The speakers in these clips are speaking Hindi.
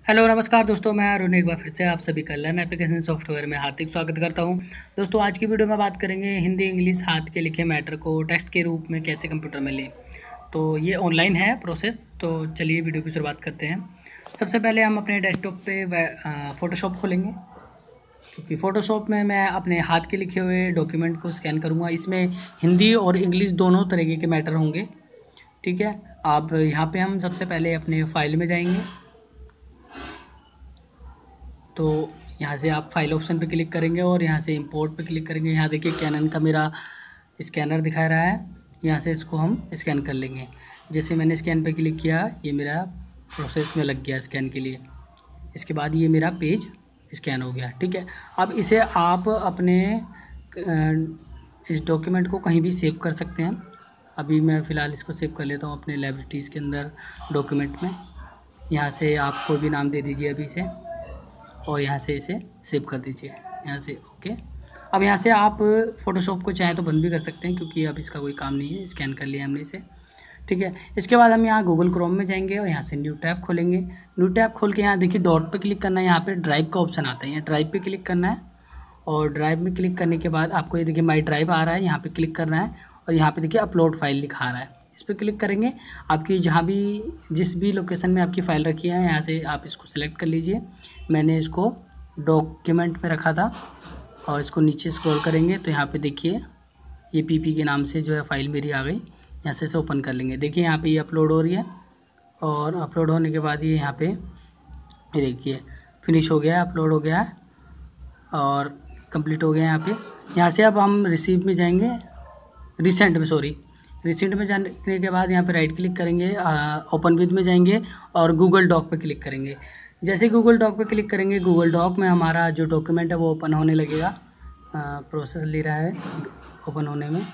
हेलो नमस्कार दोस्तों, मैं अरुण एक बार फिर से आप सभी का लर्न एप्लीकेशन सॉफ्टवेयर में हार्दिक स्वागत करता हूं। दोस्तों आज की वीडियो में बात करेंगे हिंदी इंग्लिश हाथ के लिखे मैटर को टेक्स्ट के रूप में कैसे कंप्यूटर में लें। तो ये ऑनलाइन है प्रोसेस। तो चलिए वीडियो की शुरुआत करते हैं। सबसे पहले हम अपने डेस्कटॉप पे फ़ोटोशॉप खोलेंगे, क्योंकि फ़ोटोशॉप में मैं अपने हाथ के लिखे हुए डॉक्यूमेंट को स्कैन करूँगा। इसमें हिंदी और इंग्लिश दोनों तरीके के मैटर होंगे। ठीक है, आप यहाँ पर हम सबसे पहले अपने फाइल में जाएंगे। तो यहाँ से आप फाइल ऑप्शन पे क्लिक करेंगे और यहाँ से इंपोर्ट पे क्लिक करेंगे। यहाँ देखिए कैनन का मेरा स्कैनर दिखा रहा है, यहाँ से इसको हम स्कैन कर लेंगे। जैसे मैंने स्कैन पे क्लिक किया, ये मेरा प्रोसेस में लग गया स्कैन के लिए। इसके बाद ये मेरा पेज स्कैन हो गया। ठीक है, अब इसे आप अपने इस डॉक्यूमेंट को कहीं भी सेव कर सकते हैं। अभी मैं फ़िलहाल इसको सेव कर लेता हूँ अपने लाइब्रेरीज़ के अंदर डॉक्यूमेंट में। यहाँ से आप कोई भी नाम दे दीजिए अभी से, और यहाँ से इसे सेव कर दीजिए। यहाँ से ओके। अब यहाँ से आप फ़ोटोशॉप को चाहें तो बंद भी कर सकते हैं, क्योंकि अब इसका कोई काम नहीं है, स्कैन कर लिया हमने इसे। ठीक है, इसके बाद हम यहाँ गूगल क्रोम में जाएंगे और यहाँ से न्यू टैब खोलेंगे। न्यू टैब खोल के यहाँ देखिए डॉट पे क्लिक करना है। यहाँ पे ड्राइव का ऑप्शन आता है, यहाँ ड्राइव पे क्लिक करना है। और ड्राइव में क्लिक करने के बाद आपको ये देखिए माई ड्राइव आ रहा है, यहाँ पे क्लिक करना है। और यहाँ पे देखिए अपलोड फाइल लिखा रहा है, इस पर क्लिक करेंगे। आपकी जहाँ भी जिस भी लोकेशन में आपकी फ़ाइल रखी है, यहाँ से आप इसको सिलेक्ट कर लीजिए। मैंने इसको डॉक्यूमेंट में रखा था, और इसको नीचे स्क्रॉल करेंगे तो यहाँ पे देखिए ये पीपी के नाम से जो है फ़ाइल मेरी आ गई। यहाँ से इसे ओपन कर लेंगे। देखिए यहाँ पे ये अपलोड हो रही है, और अपलोड होने के बाद ये यहाँ पे ये देखिए फिनिश हो गया है, अपलोड हो गया है और कंप्लीट हो गया है। यहाँ से अब हम रिसीव में जाएंगे, रिसेंट में जाने के बाद यहाँ पे राइट क्लिक करेंगे, ओपन विद में जाएंगे और गूगल डॉक पे क्लिक करेंगे। जैसे गूगल डॉक पे क्लिक करेंगे, गूगल डॉक में हमारा जो डॉक्यूमेंट है वो ओपन होने लगेगा। प्रोसेस ले रहा है ओपन होने में।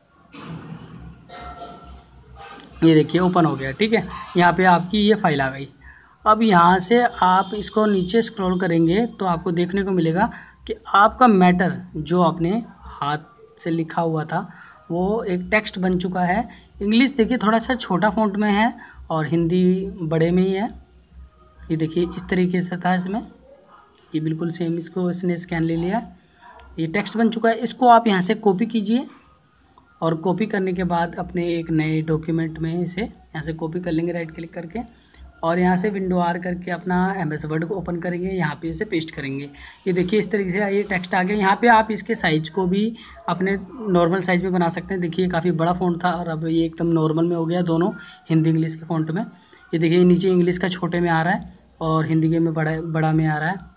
ये देखिए ओपन हो गया। ठीक है, यहाँ पे आपकी ये फाइल आ गई। अब यहाँ से आप इसको नीचे स्क्रॉल करेंगे तो आपको देखने को मिलेगा कि आपका मैटर जो आपने हाथ से लिखा हुआ था वो एक टेक्स्ट बन चुका है। इंग्लिश देखिए थोड़ा सा छोटा फ़ॉन्ट में है और हिंदी बड़े में ही है। ये देखिए इस तरीके से था इसमें, ये बिल्कुल सेम, इसको इसने स्कैन ले लिया। ये टेक्स्ट बन चुका है। इसको आप यहाँ से कॉपी कीजिए, और कॉपी करने के बाद अपने एक नए डॉक्यूमेंट में इसे यहाँ से कॉपी कर लेंगे राइट क्लिक करके, और यहाँ से विंडो आर करके अपना MS वर्ड को ओपन करेंगे। यहाँ पे इसे पेस्ट करेंगे। ये देखिए इस तरीके से ये टेक्स्ट आ गया। यहाँ पे आप इसके साइज़ को भी अपने नॉर्मल साइज़ में बना सकते हैं। देखिए काफ़ी बड़ा फ़ॉन्ट था और अब ये एकदम नॉर्मल में हो गया, दोनों हिंदी इंग्लिश के फ़ॉन्ट में। ये देखिए नीचे इंग्लिश का छोटे में आ रहा है और हिंदी के में बड़ा में आ रहा है।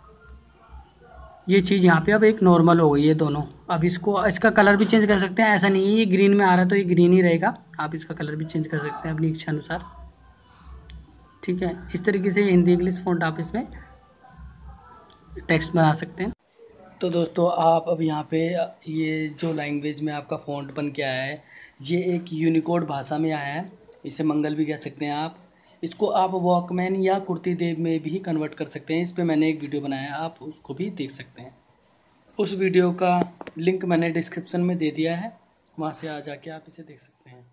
ये चीज़ यहाँ पे अब एक नॉर्मल हो गई है दोनों। अब इसका कलर भी चेंज कर सकते हैं, ऐसा नहीं है ये ग्रीन में आ रहा है तो ये ग्रीन ही रहेगा। आप इसका कलर भी चेंज कर सकते हैं अपनी इच्छा अनुसार। ठीक है, इस तरीके से हिंदी इंग्लिश फ़ॉन्ट आप इसमें टेक्स्ट बना सकते हैं। तो दोस्तों आप अब यहाँ पे ये जो लैंग्वेज में आपका फ़ॉन्ट बन के आया है, ये एक यूनिकोड भाषा में आया है। इसे मंगल भी कह सकते हैं आप। इसको आप वॉकमैन या कुर्ती देव में भी कन्वर्ट कर सकते हैं। इस पे मैंने एक वीडियो बनाया है, आप उसको भी देख सकते हैं। उस वीडियो का लिंक मैंने डिस्क्रिप्शन में दे दिया है, वहाँ से आ जाके आप इसे देख सकते हैं।